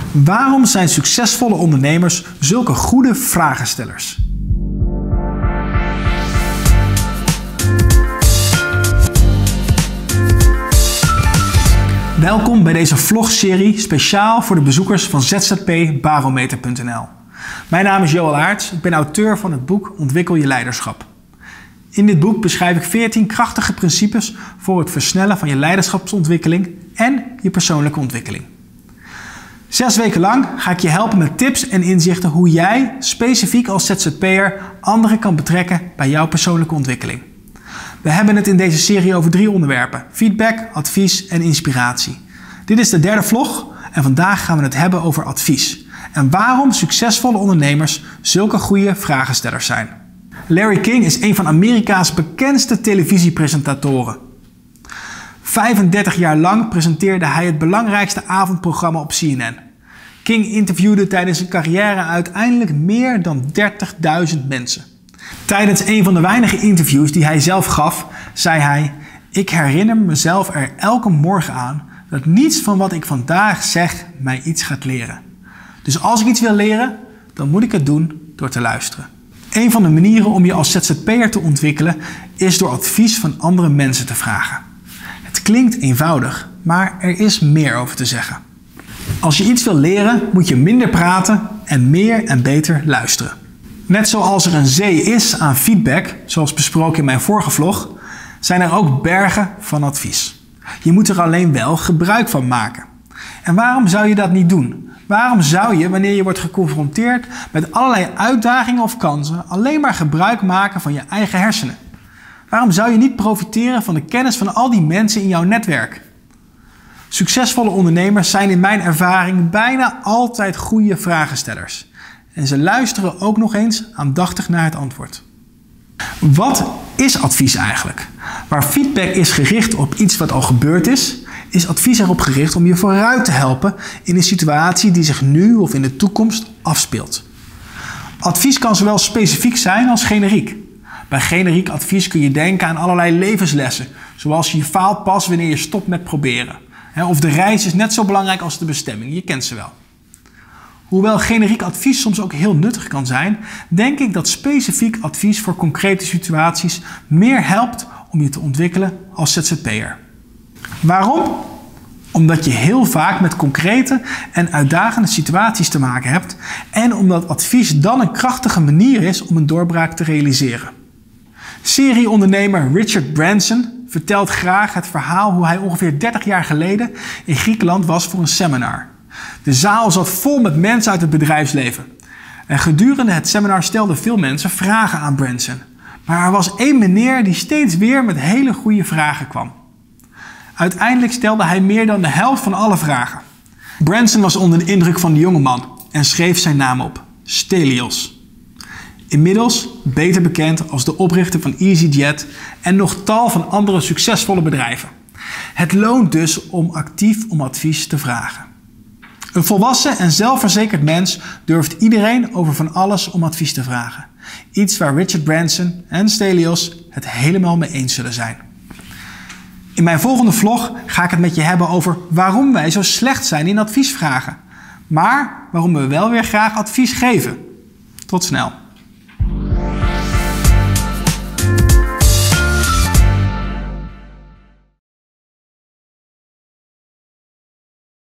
Waarom zijn succesvolle ondernemers zulke goede vragenstellers? Welkom bij deze vlogserie speciaal voor de bezoekers van zzpbarometer.nl. Mijn naam is Joël Aerts, ik ben auteur van het boek Ontwikkel je leiderschap. In dit boek beschrijf ik 14 krachtige principes voor het versnellen van je leiderschapsontwikkeling en je persoonlijke ontwikkeling. 6 weken lang ga ik je helpen met tips en inzichten hoe jij specifiek als ZZP'er anderen kan betrekken bij jouw persoonlijke ontwikkeling. We hebben het in deze serie over 3 onderwerpen: feedback, advies en inspiratie. Dit is de 3e vlog en vandaag gaan we het hebben over advies en waarom succesvolle ondernemers zulke goede vragenstellers zijn. Larry King is een van Amerika's bekendste televisiepresentatoren. 35 jaar lang presenteerde hij het belangrijkste avondprogramma op CNN. King interviewde tijdens zijn carrière uiteindelijk meer dan 30.000 mensen. Tijdens een van de weinige interviews die hij zelf gaf, zei hij: "Ik herinner mezelf er elke morgen aan dat niets van wat ik vandaag zeg mij iets gaat leren. Dus als ik iets wil leren, dan moet ik het doen door te luisteren." Een van de manieren om je als ZZP'er te ontwikkelen is door advies van andere mensen te vragen. Het klinkt eenvoudig, maar er is meer over te zeggen. Als je iets wil leren, moet je minder praten en meer en beter luisteren. Net zoals er een zee is aan feedback, zoals besproken in mijn vorige vlog, zijn er ook bergen van advies. Je moet er alleen wel gebruik van maken. En waarom zou je dat niet doen? Waarom zou je, wanneer je wordt geconfronteerd met allerlei uitdagingen of kansen, alleen maar gebruik maken van je eigen hersenen? Waarom zou je niet profiteren van de kennis van al die mensen in jouw netwerk? Succesvolle ondernemers zijn in mijn ervaring bijna altijd goede vragenstellers. En ze luisteren ook nog eens aandachtig naar het antwoord. Wat is advies eigenlijk? Waar feedback is gericht op iets wat al gebeurd is advies erop gericht om je vooruit te helpen in een situatie die zich nu of in de toekomst afspeelt. Advies kan zowel specifiek zijn als generiek. Bij generiek advies kun je denken aan allerlei levenslessen, zoals je faalt pas wanneer je stopt met proberen. Of de reis is net zo belangrijk als de bestemming, je kent ze wel. Hoewel generiek advies soms ook heel nuttig kan zijn, denk ik dat specifiek advies voor concrete situaties meer helpt om je te ontwikkelen als ZZP'er. Waarom? Omdat je heel vaak met concrete en uitdagende situaties te maken hebt en omdat advies dan een krachtige manier is om een doorbraak te realiseren. Serieondernemer Richard Branson vertelt graag het verhaal hoe hij ongeveer 30 jaar geleden in Griekenland was voor een seminar. De zaal zat vol met mensen uit het bedrijfsleven. En gedurende het seminar stelden veel mensen vragen aan Branson. Maar er was één meneer die steeds weer met hele goede vragen kwam. Uiteindelijk stelde hij meer dan de helft van alle vragen. Branson was onder de indruk van de jonge man en schreef zijn naam op: Stelios. Inmiddels beter bekend als de oprichter van EasyJet en nog tal van andere succesvolle bedrijven. Het loont dus om actief om advies te vragen. Een volwassen en zelfverzekerd mens durft iedereen over van alles om advies te vragen. Iets waar Richard Branson en Stelios het helemaal mee eens zullen zijn. In mijn volgende vlog ga ik het met je hebben over waarom wij zo slecht zijn in advies vragen. Maar waarom we wel weer graag advies geven. Tot snel.